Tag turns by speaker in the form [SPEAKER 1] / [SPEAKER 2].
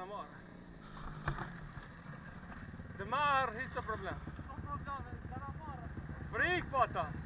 [SPEAKER 1] mar. De mar, hiç problem.
[SPEAKER 2] Som problem, den har bara...
[SPEAKER 1] Vrik på det.